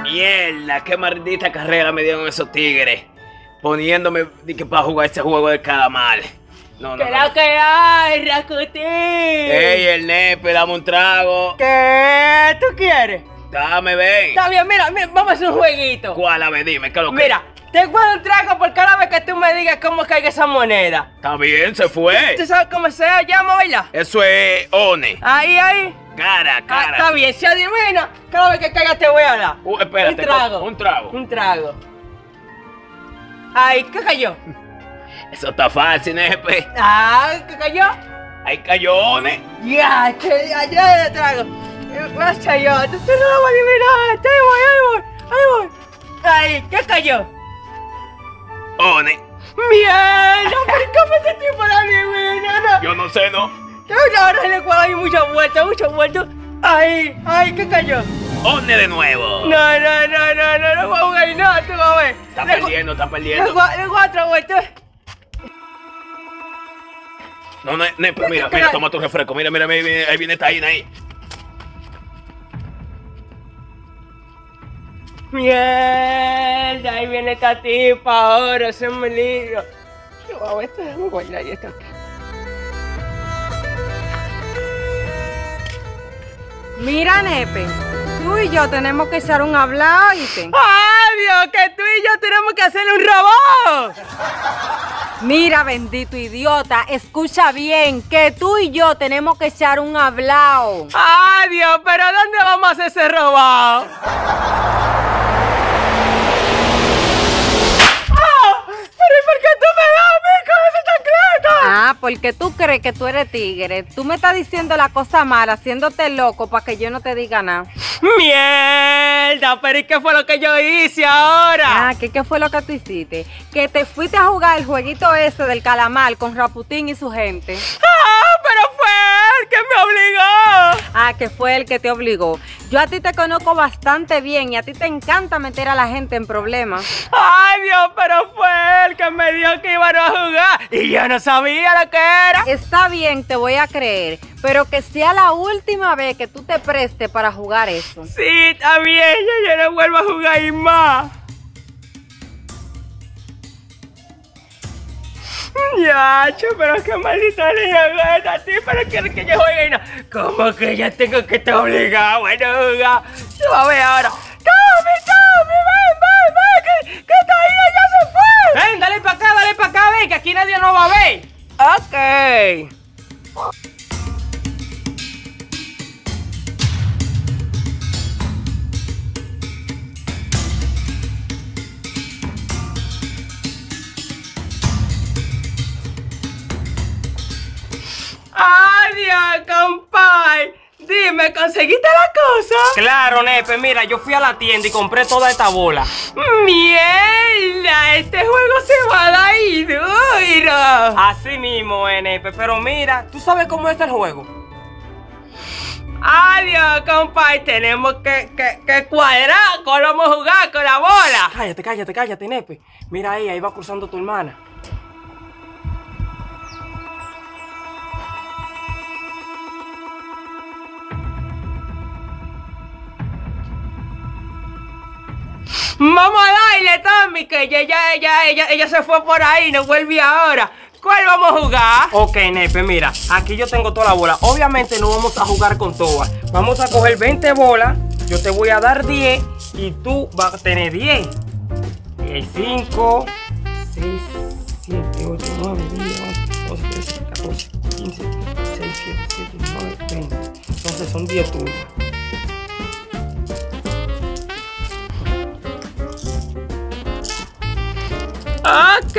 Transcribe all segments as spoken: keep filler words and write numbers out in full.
Mierda, qué maldita carrera me dieron esos tigres. Poniéndome de que para jugar este juego del calamar. No, no, ¿Qué no. lo que hay, Rakutín? Ey, el nepe, dame un trago. ¿Qué tú quieres? Dame, ven. Está bien, mira, mira, vamos a hacer un jueguito. ¿Cuál? A ver, dime, ¿qué es lo que? Mira, te puedo un trago por cada vez que tú me digas cómo caiga esa moneda. Está bien, se fue. ¿Tú sabes cómo se llama, verdad? Eso es one. Ahí, ahí. Cara, Ah, cara. está bien, si adivina, cada vez que caiga te voy a dar. Uh, espérate, un trago. un trago. Un trago. Ay, ¿qué cayó? Eso está fácil, nepe. Ay, ¿qué cayó? Ahí cayó one. Ya, che, ya, ya le trago. Gracias, yo, tú no lo vas a adivinar. Ahí voy, ahí voy, ahí voy. Ay, ¿qué cayó? One. Mierda, ¿por qué me te tipo la adivina? No. Yo no sé, ¿no? Ahora en el cual hay muchas vueltas, muchas vueltas. Ay, ay, ¿qué cayó? One de nuevo. No, no, no, no, no, no voy a jugar nada, tú vas a ver. Está Le- perdiendo, está Le perdiendo. voy le voy a otra vuelta. No, no, nepe, mira, mira, toma tu refresco. Mira, mira, ahí viene, ahí viene Taina ahí. Mierda, ahí viene esta tipa ahora, se me lío. Yo voy a ver, déjame guardar esto aquí. Mira, Nepe, tú y yo tenemos que echar un hablado, ¿oíste? ¡Ay, Dios! Que tú y yo tenemos que hacerle un robot. Mira, bendito idiota, escucha bien, que tú y yo tenemos que echar un hablado. ¡Ay, Dios! ¿Pero dónde vamos a hacer ese robot? ¡Ah! ¿Pero y por qué tú me das a mí con esa chancleta? Ah, porque tú crees que tú eres tigre. Tú me estás diciendo la cosa mala, haciéndote loco para que yo no te diga nada. ¡Mierda! ¿Pero y qué fue lo que yo hice ahora? Ah, ¿qué, ¿qué fue lo que tú hiciste? Que te fuiste a jugar el jueguito ese del calamar con Raputín y su gente. ¡Ah! ¡Pero fue él que me obligó! Ah, que fue el que te obligó. Yo a ti te conozco bastante bien y a ti te encanta meter a la gente en problemas. ¡Ay, Dios! Pero fue él que me dijo que iban a jugar y yo no sabía lo que era. Está bien, te voy a creer, pero que sea la última vez que tú te prestes para jugar eso. Sí, está bien, yo, yo no vuelvo a jugar y más. Ya, cho, pero qué maldita niña es esta, tío, pero quiere que yo juegue y no. ¿Cómo que ya tengo que estar obligado a no jugar? Yo a ver ahora. ¡Tommy, Tommy, ven, ven, ven! Que, que esta hija ya se fue. Ven, dale para acá, dale para acá, ven, que aquí nadie nos va a ver. Ok. ¡Adiós, compay! Dime, ¿conseguiste la cosa? Claro, Nepe, mira, yo fui a la tienda y compré toda esta bola. ¡Mierda! Este juego se va a dar y duro. Así mismo, eh, Nepe, pero mira, ¿tú sabes cómo está el juego? Adiós, compay, tenemos que, que, que cuadrar cómo vamos a jugar con la bola. Cállate, cállate, cállate, Nepe. Mira ahí, ahí va cruzando tu hermana. Vamos a darle, Tommy, que ella, ella, ella, ella, ella se fue por ahí, no vuelve ahora. ¿Cuál vamos a jugar? Ok, Nepe, mira, aquí yo tengo toda la bola. Obviamente no vamos a jugar con todas. Vamos a coger veinte bolas, yo te voy a dar diez y tú vas a tener diez. Y hay cinco, seis, siete, ocho, nueve, diez, once, doce, trece, catorce, quince, dieciséis, diecisiete, diecinueve, veinte. Entonces son diez tuyas. Ok.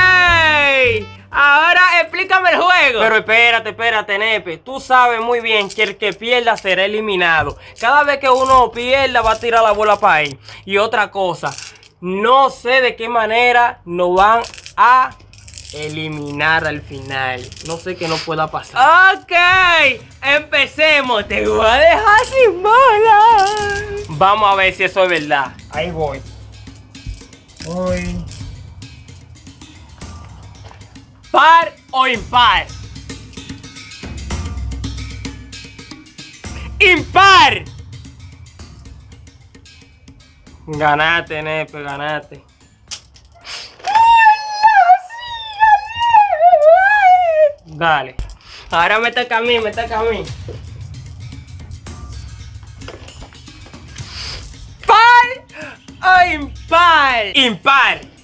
Ahora explícame el juego. Pero espérate, espérate, Nepe. Tú sabes muy bien que el que pierda será eliminado. Cada vez que uno pierda va a tirar la bola para ahí. Y otra cosa, no sé de qué manera nos van a eliminar al final. No sé qué nos pueda pasar. Ok, empecemos. Te voy a dejar sin bola. Vamos a ver si eso es verdad. Ahí voy. Voy. ¿Par o impar? ¡Impar! Ganaste, Nepe, ganaste. Dale. Ahora me toca a mí, me toca a mí. ¿Par o impar? Impar.